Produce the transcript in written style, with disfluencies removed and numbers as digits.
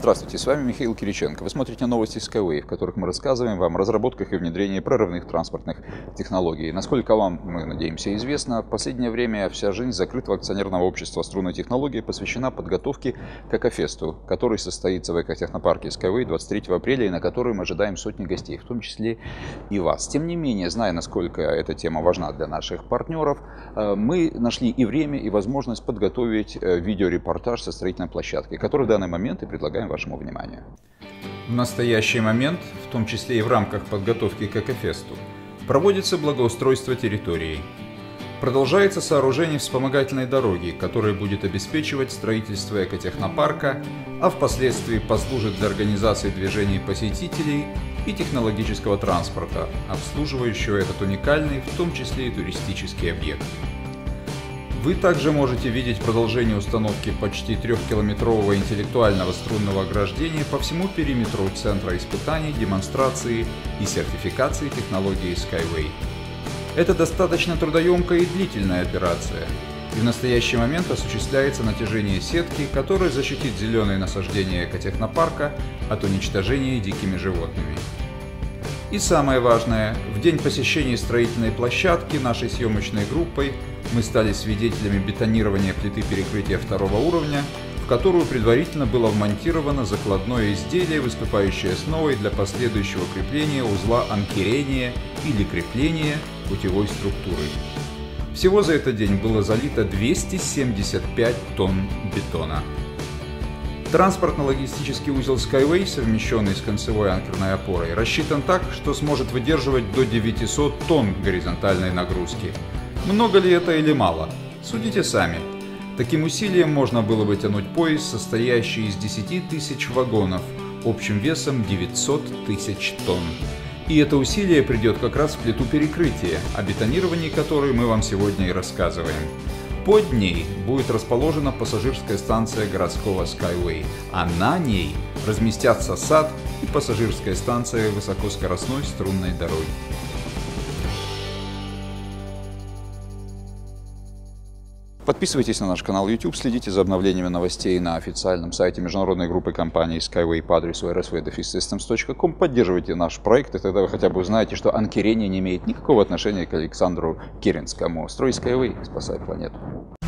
Здравствуйте, с вами Михаил Кириченко. Вы смотрите новости Skyway, в которых мы рассказываем вам о разработках и внедрении прорывных транспортных технологий. Насколько вам, мы надеемся, известно, в последнее время вся жизнь закрытого акционерного общества «Струнная технология» посвящена подготовке к Экофесту, который состоится в экотехнопарке Skyway 23 апреля и на который мы ожидаем сотни гостей, в том числе и вас. Тем не менее, зная, насколько эта тема важна для наших партнеров, мы нашли и время, и возможность подготовить видеорепортаж со строительной площадкой, который в данный момент и предлагаем вашему вниманию. В настоящий момент, в том числе и в рамках подготовки к Экофесту, проводится благоустройство территории. Продолжается сооружение вспомогательной дороги, которая будет обеспечивать строительство экотехнопарка, а впоследствии послужит для организации движений посетителей и технологического транспорта, обслуживающего этот уникальный, в том числе и туристический объект. Вы также можете видеть продолжение установки почти 3-километрового интеллектуального струнного ограждения по всему периметру Центра испытаний, демонстрации и сертификации технологии Skyway. Это достаточно трудоемкая и длительная операция, и в настоящий момент осуществляется натяжение сетки, которая защитит зеленые насаждения экотехнопарка от уничтожения дикими животными. И самое важное, в день посещения строительной площадки нашей съемочной группой мы стали свидетелями бетонирования плиты перекрытия 2-го уровня, в которую предварительно было вмонтировано закладное изделие, выступающее основой для последующего крепления узла анкерения или крепления путевой структуры. Всего за этот день было залито 275 тонн бетона. Транспортно-логистический узел Skyway, совмещенный с концевой анкерной опорой, рассчитан так, что сможет выдерживать до 900 тонн горизонтальной нагрузки. Много ли это или мало? Судите сами. Таким усилием можно было бы тянуть поезд, состоящий из 10 тысяч вагонов, общим весом 900 тысяч тонн. И это усилие придет как раз в плиту перекрытия, о бетонировании которой мы вам сегодня и рассказываем. Под ней будет расположена пассажирская станция городского Skyway, а на ней разместятся сад и пассажирская станция высокоскоростной струнной дороги. Подписывайтесь на наш канал YouTube, следите за обновлениями новостей на официальном сайте международной группы компании Skyway по адресу rsv-systems.com. Поддерживайте наш проект, и тогда вы хотя бы узнаете, что анкерение не имеет никакого отношения к Александру Керенскому. Строй Skyway, спасай планету.